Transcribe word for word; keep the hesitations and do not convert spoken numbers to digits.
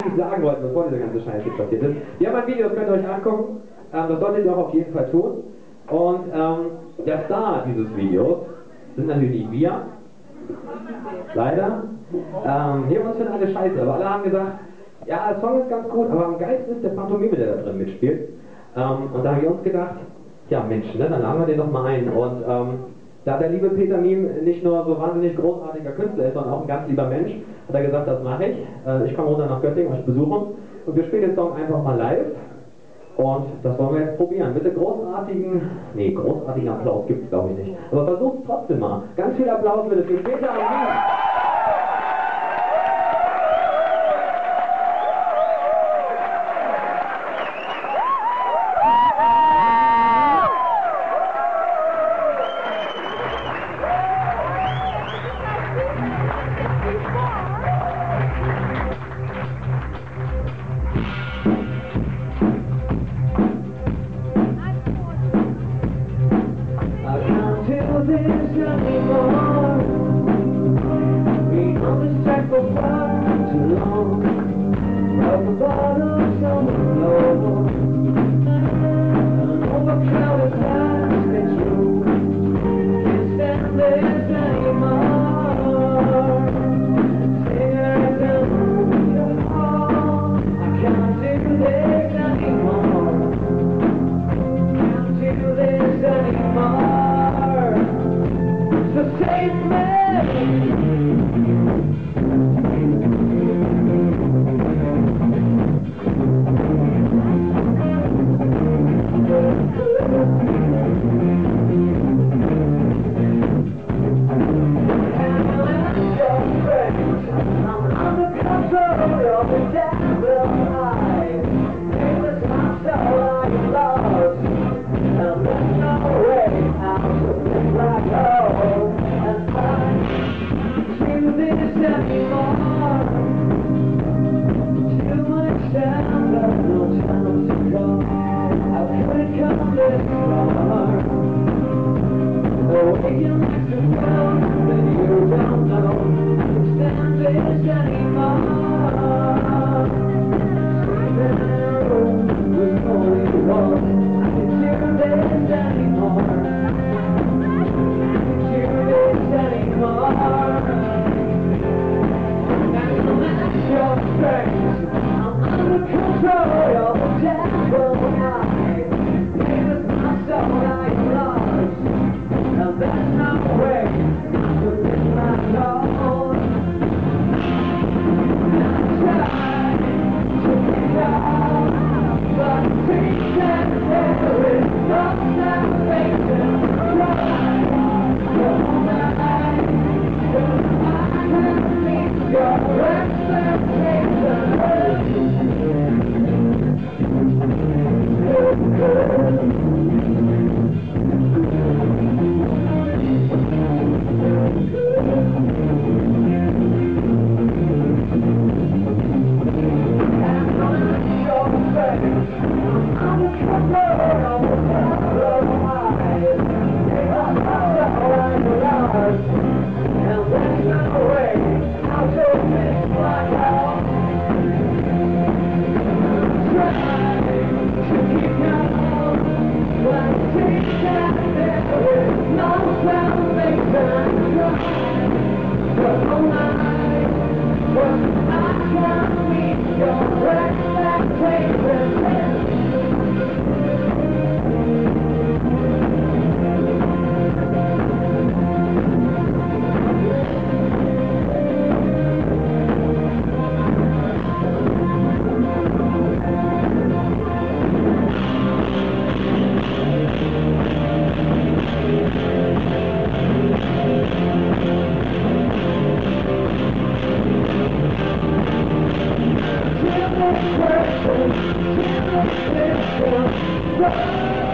eigentlich sagen wollten, bevor diese ganze Scheiße passiert ist. Wir haben ein Video, das könnt ihr euch angucken. Ähm, das solltet ihr auch auf jeden Fall tun. Und ähm, der Star dieses Videos sind natürlich nicht wir. Leider. Ähm, wir haben uns für alle Scheiße, aber alle haben gesagt, ja, der Song ist ganz gut, aber am geilsten ist der Pantomime, der da drin mitspielt. Ähm, und da haben wir uns gedacht, ja Mensch, ne, dann laden wir den doch mal ein. Und ähm, da der liebe Peter Mim nicht nur so wahnsinnig großartiger Künstler ist, sondern auch ein ganz lieber Mensch, hat er gesagt, das mache ich. Äh, ich komme runter nach Göttingen, euch besuchen. Und wir spielen den Song einfach mal live. Und das wollen wir jetzt probieren. Bitte großartigen, nee, großartigen Applaus gibt es glaube ich nicht. Aber versucht es trotzdem mal. Ganz viel Applaus bitte für Peter Mim. We'll be right back.